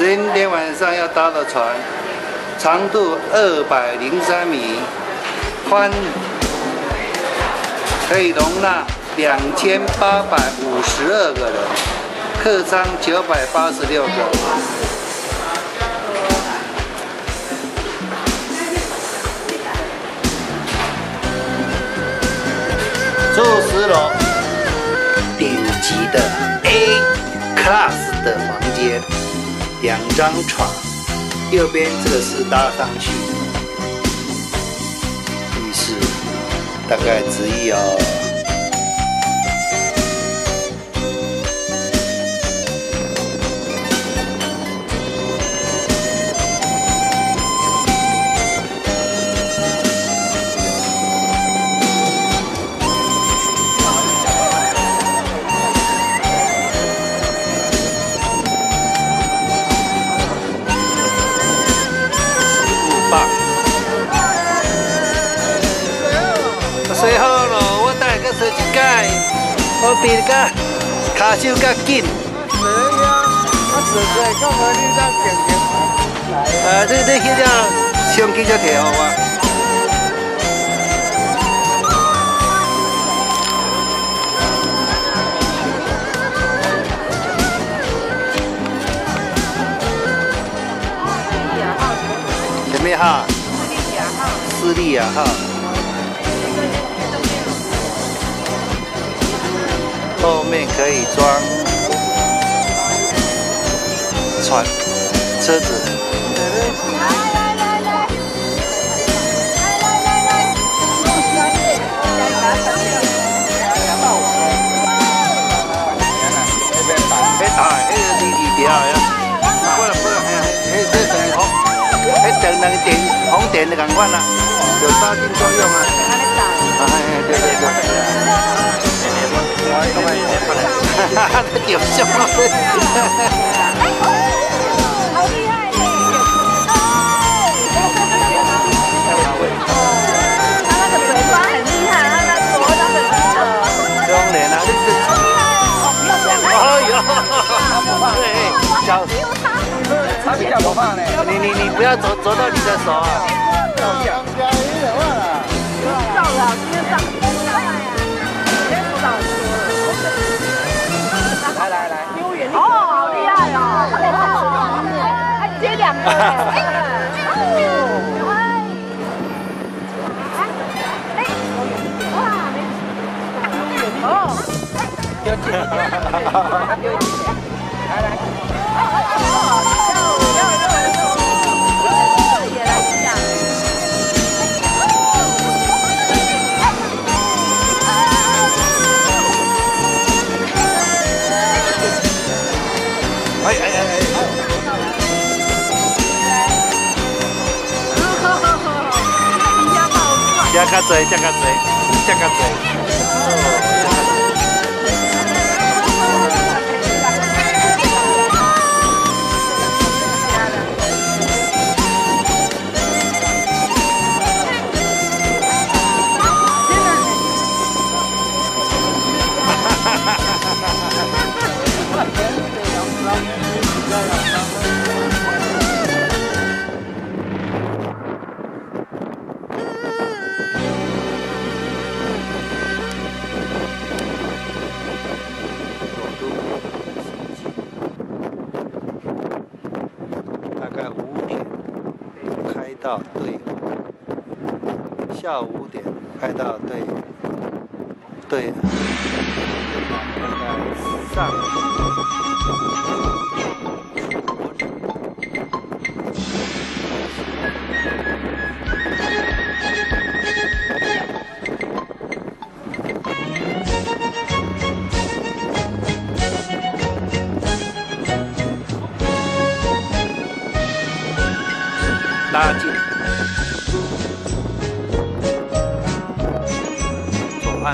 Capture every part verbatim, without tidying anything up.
今天晚上要搭的船，长度二百零三米，宽可以容纳两千八百五十二个人，客舱九百八十六个。住十楼，顶级的 A Class 的房间。 两张床，右边这个是搭上去，浴室大概只有洗好咯，我等下再洗一摆，我变甲骹手较紧。可以啊，我自己讲个你当平平来。啊，这这迄条相机就摕互我。什么号？斯利亚号。 后面可以装船、车子。来来来来，来来来来，迄大，迄个二二条呀，不啦不啦，迄迄电风，迄电能电风电的共款啦，有杀菌作用啊。啊，对对对。 哈哈，丢笑了！好厉害耶！他那个嘴巴很厉害，他那左那个是中年啊，这这哎呦，对，小他比较不怕呢。你你你不要走走到你的手啊！照了，今天上。 来来来，哦，好厉害哦！还接两个，哎，哇，丢钱，丢钱，来来，也来一下。 哎哎哎哎！加较济，加较济，加较济。到对，下午五点开到对对，大概上。 拉近，左岸，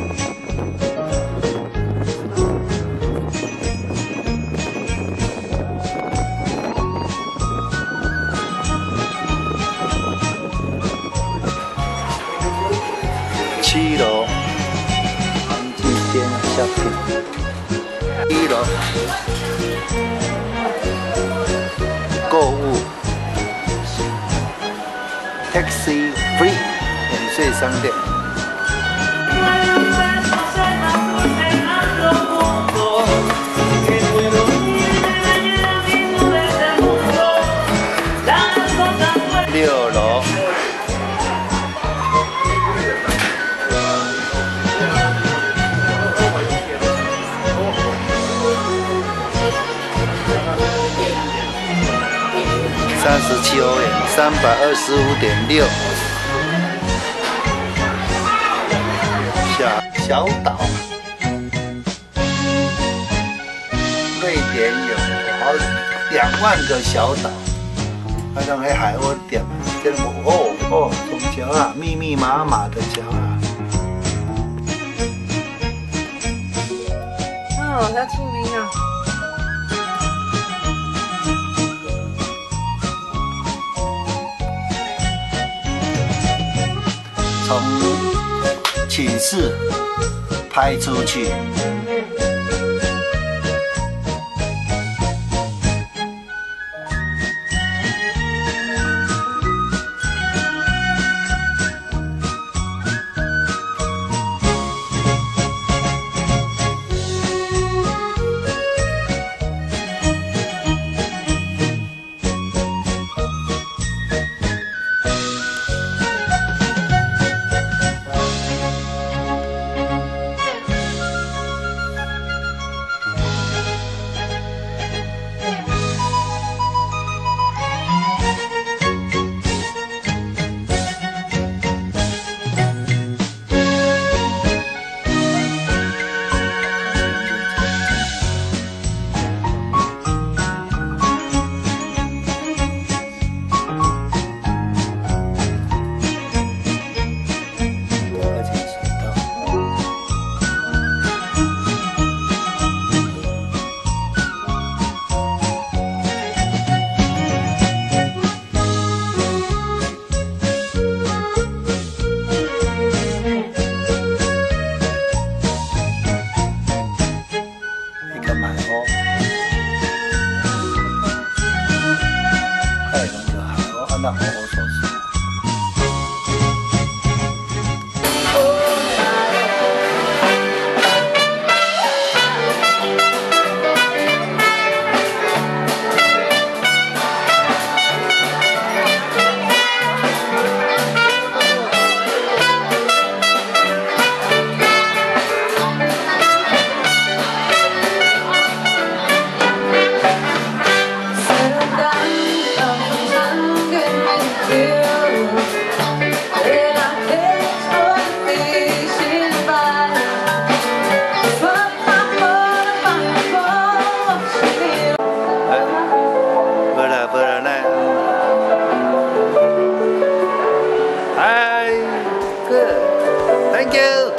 七楼，黄金间小品，一楼。 购物 ，Taxi Free 免税商店。 六楼，三十七欧元，三百二十五点六。小小岛，瑞典有好两万个小岛。 那种喺海鸥店，这哦哦，种桥啊，密密麻麻的桥啊。 哦，遐出名啊！ 从寝室拍出去。 那好好说说。Thank you.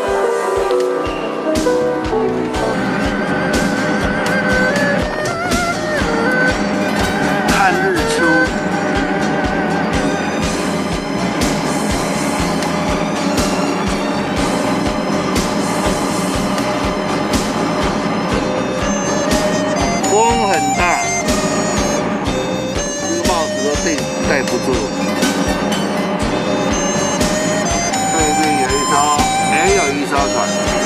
看日出，风很大，这个帽子都戴戴不住。 也有一艘船，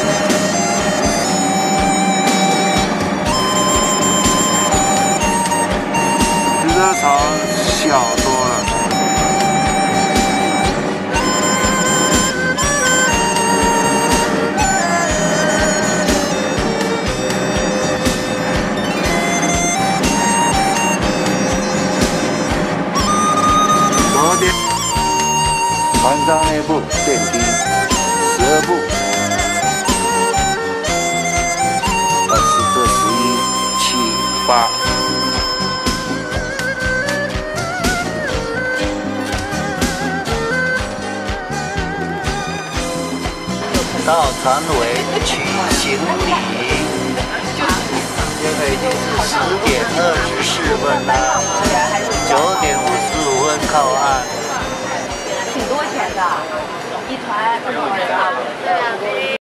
这艘船小多了。昨天船上那部电梯。 十二部，二十、二十一、七、八，到船尾取行李。现在已经是十点二十四分了，九点五十五分靠岸。 挺多钱的。一团不多人啊。对啊。